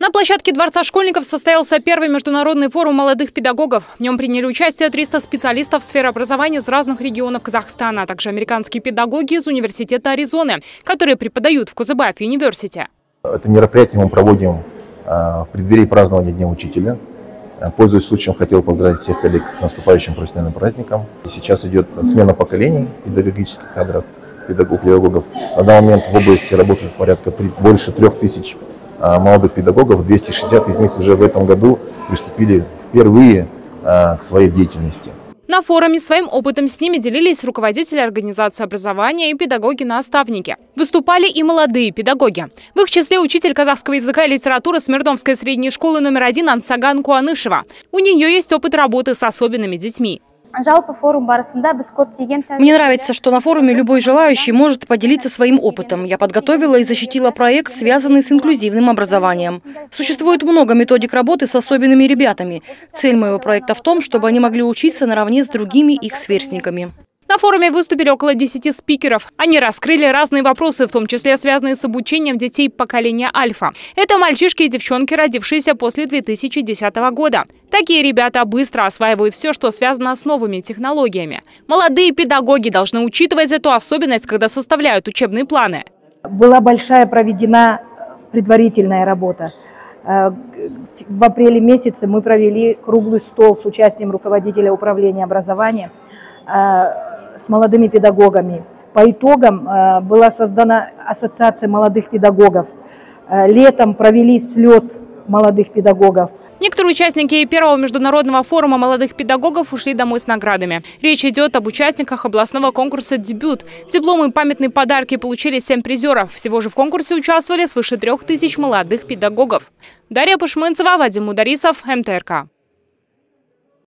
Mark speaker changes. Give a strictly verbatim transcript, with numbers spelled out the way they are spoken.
Speaker 1: На площадке Дворца школьников состоялся первый международный форум молодых педагогов. В нем приняли участие триста специалистов в сфере образования из разных регионов Казахстана, а также американские педагоги из Университета Аризоны, которые преподают в Кузыбаев университете.
Speaker 2: Это мероприятие мы проводим в преддверии празднования Дня учителя. Пользуясь случаем, хотел поздравить всех коллег с наступающим профессиональным праздником. Сейчас идет смена поколений педагогических кадров, педагогов. На данный момент в области работает порядка три, больше трех тысяч молодых педагогов. двести шестьдесят из них уже в этом году приступили впервые к своей деятельности.
Speaker 1: На форуме своим опытом с ними делились руководители организации образования и педагоги-наставники. Выступали и молодые педагоги. В их числе учитель казахского языка и литературы Смирновской средней школы номер один Ансаган Куанышева. У нее есть опыт работы с особенными детьми.
Speaker 3: Мне нравится, что на форуме любой желающий может поделиться своим опытом. Я подготовила и защитила проект, связанный с инклюзивным образованием. Существует много методик работы с особенными ребятами. Цель моего проекта в том, чтобы они могли учиться наравне с другими их сверстниками.
Speaker 1: На форуме выступили около десяти спикеров. Они раскрыли разные вопросы, в том числе связанные с обучением детей поколения Альфа. Это мальчишки и девчонки, родившиеся после две тысячи десятого года. Такие ребята быстро осваивают все, что связано с новыми технологиями. Молодые педагоги должны учитывать эту особенность, когда составляют учебные планы.
Speaker 4: Была большая проведена предварительная работа. В апреле месяце мы провели круглый стол с участием руководителя управления образования с молодыми педагогами. По итогам была создана ассоциация молодых педагогов. Летом провели слет молодых педагогов.
Speaker 1: Некоторые участники первого международного форума молодых педагогов ушли домой с наградами. Речь идет об участниках областного конкурса «Дебют». Дипломы и памятные подарки получили семь призеров. Всего же в конкурсе участвовали свыше трех тысяч молодых педагогов. Дарья Пушмынцева, Вадим Мударисов, МТРК.